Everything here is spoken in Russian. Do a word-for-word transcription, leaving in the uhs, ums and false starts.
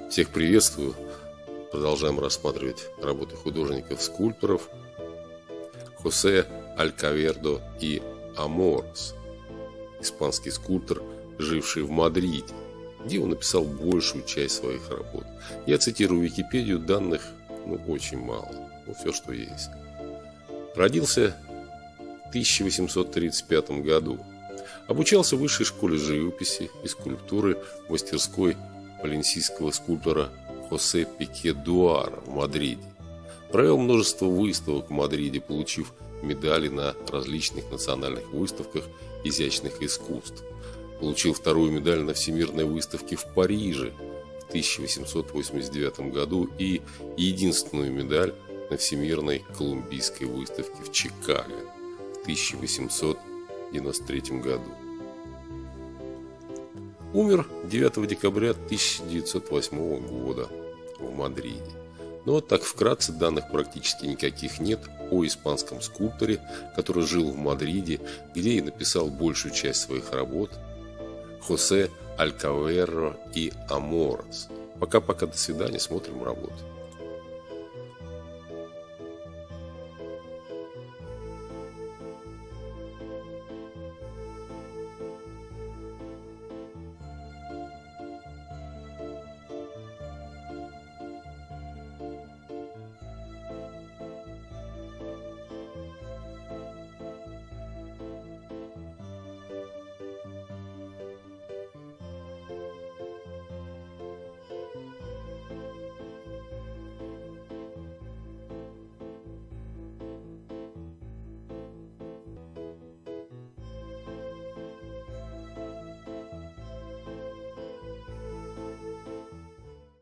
Всех приветствую. Продолжаем рассматривать работы художников-скульпторов Хосе Алькавердо и Аморос, испанский скульптор, живший в Мадриде, где он написал большую часть своих работ. Я цитирую Википедию, данных ну, очень мало, ну, все, что есть. Родился в тысяча восемьсот тридцать пятом году. Обучался в высшей школе живописи и скульптуры в мастерской валенсийского скульптора Хосе Пике Дуара в Мадриде. Провел множество выставок в Мадриде, получив медали на различных национальных выставках изящных искусств. Получил вторую медаль на Всемирной выставке в Париже в тысяча восемьсот восемьдесят девятом году и единственную медаль на Всемирной колумбийской выставке в Чикаго в тысяча восемьсот девяносто третьем году. Умер девятого декабря тысяча девятьсот восьмого года в Мадриде. Но вот так вкратце, данных практически никаких нет о испанском скульпторе, который жил в Мадриде, где и написал большую часть своих работ, Хосе Алькавердо и Аморос. Пока-пока, до свидания, смотрим работу.